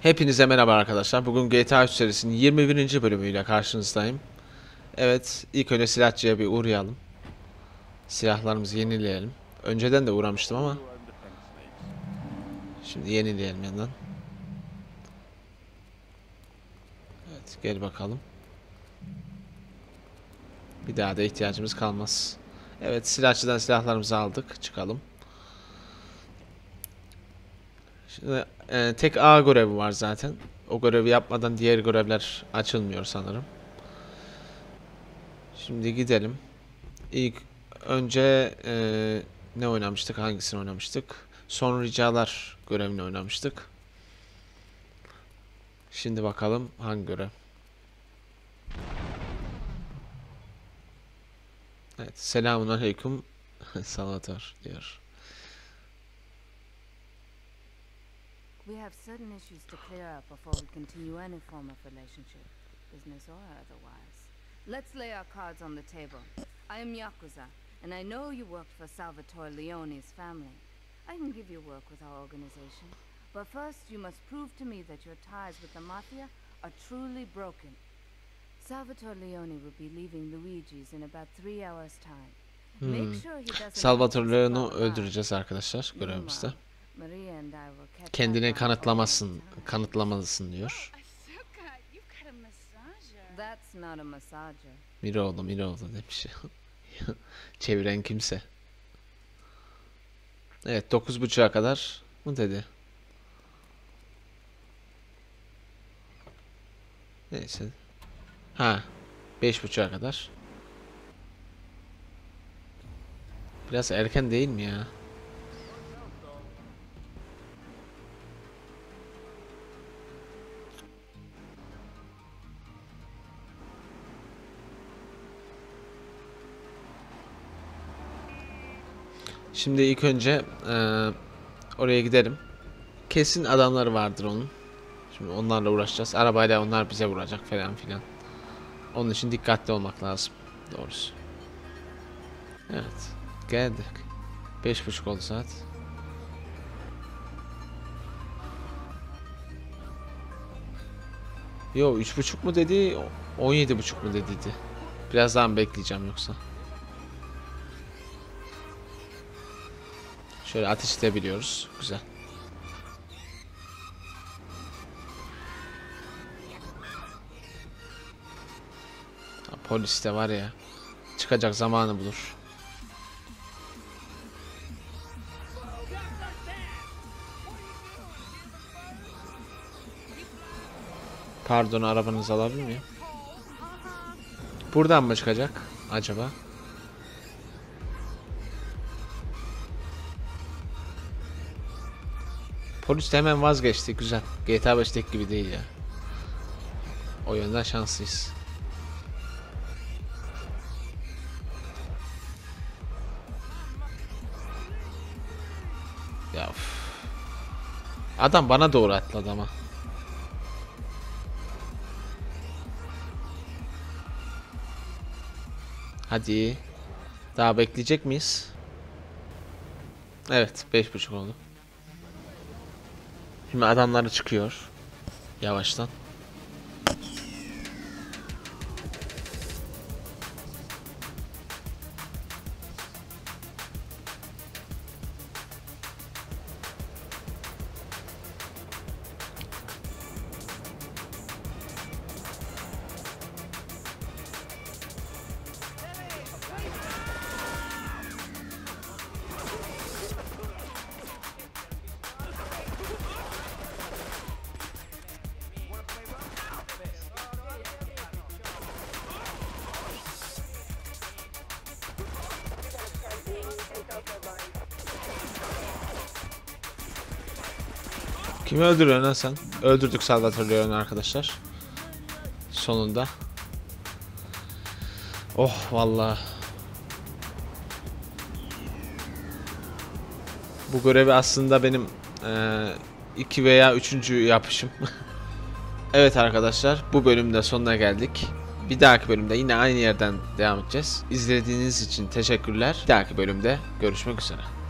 Hepinize merhaba arkadaşlar. Bugün GTA 3 serisinin 21. bölümüyle karşınızdayım. Evet, ilk önce silahçıya bir uğrayalım. Silahlarımızı yenileyelim. Önceden de uğramıştım ama şimdi yenileyelim yandan. Evet, gel bakalım. Bir daha da ihtiyacımız kalmaz. Evet, silahçıdan silahlarımızı aldık. Çıkalım. Şimdi tek A görevi var zaten. O görevi yapmadan diğer görevler açılmıyor sanırım. Şimdi gidelim. İlk önce ne oynamıştık? Hangisini oynamıştık? Son ricalar görevini oynamıştık. Şimdi bakalım hangi görev? Evet, selamun aleyküm. Salvatore diyor. We have certain issues to clear up before we continue any form of relationship, business or otherwise. Let's lay our cards on the table. I am Yakuza, and I know you worked for Salvatore Leone's family. I can give you work with our organization, but first you must prove to me that your ties with the Mafia are truly broken. Salvatore Leone will be leaving Luigi's in about 3 hours' time. Make sure he doesn't Salvatore Leone'u öldüreceğiz arkadaşlar görevimizde. Kendine kanıtlamalısın diyor. Miroğlu demiş. Çeviren kimse. Evet, 9.30'a kadar mı dedi? Neyse. Ha, 5.30'a kadar. Biraz erken değil mi ya? Şimdi ilk önce oraya gidelim. Kesin adamları vardır onun. Şimdi onlarla uğraşacağız. Arabayla onlar bize vuracak falan filan. Onun için dikkatli olmak lazım. Doğrusu. Evet. Geldik. 5.30 oldu saat. Yo, 3.30 mu dedi? 17.30 mu dediydi? Biraz daha mı bekleyeceğim yoksa? Şöyle ateş edebiliyoruz. Güzel. Polis de var ya. Çıkacak zamanı bulur. Pardon, arabanızı alabilir miyim? Buradan mı çıkacak acaba? Polis de hemen vazgeçti. Güzel. GTA 5'teki gibi değil ya. O yönden şanslıyız. Ya adam bana doğru atladı ama. Hadi. Daha bekleyecek miyiz? Evet, 5.30 oldu. Şimdi adamları çıkıyor. Yavaştan. Kimi öldürüyorsun lan sen? Öldürdük Salvatore Leone arkadaşlar. Sonunda. Oh vallahi. Bu görevi aslında benim 2 veya 3. yapışım. Evet arkadaşlar, bu bölümde sonuna geldik. Bir dahaki bölümde yine aynı yerden devam edeceğiz. İzlediğiniz için teşekkürler. Bir dahaki bölümde görüşmek üzere.